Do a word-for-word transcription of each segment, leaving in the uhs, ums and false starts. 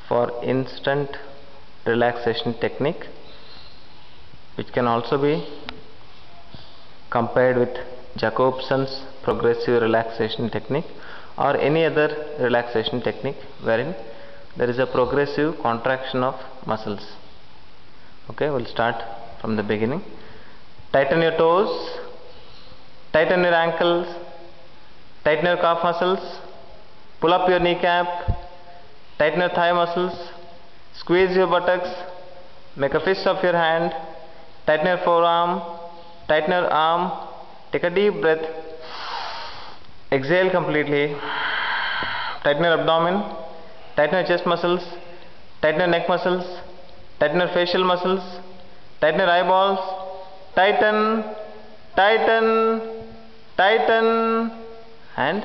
for instant relaxation technique, which can also be compared with Jacobson's progressive relaxation technique or any other relaxation technique wherein there is a progressive contraction of muscles. Okay, we'll start from the beginning. Tighten your toes, tighten your ankles, tighten your calf muscles, pull up your kneecap, tighten your thigh muscles, squeeze your buttocks, make a fist of your hand, tighten your forearm, tighten your arm, take a deep breath, exhale completely, tighten your abdomen, tighten your chest muscles, tighten your neck muscles, tighten your facial muscles, tighten your eyeballs, tighten, tighten, tighten, and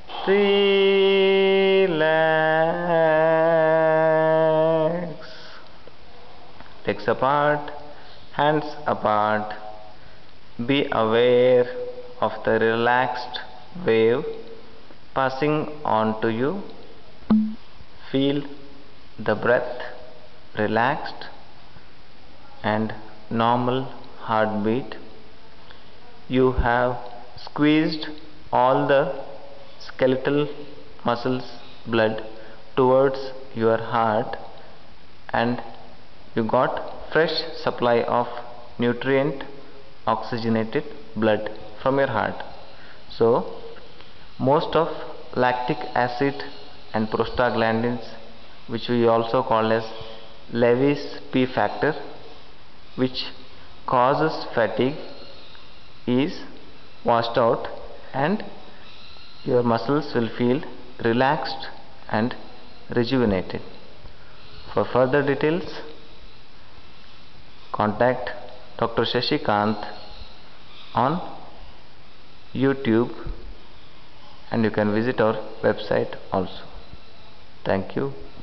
relax. Legs apart, hands apart. Be aware of the relaxed wave passing on to you. Feel the breath relaxed and normal heartbeat. You have squeezed all the skeletal muscles blood towards your heart, and you got fresh supply of nutrient oxygenated blood from your heart. So most of lactic acid and prostaglandins, which we also call as Lewis P factor, which causes fatigue, is washed out and your muscles will feel relaxed and rejuvenated. For further details, contact Doctor Shashikant on YouTube, and you can visit our website also. Thank you.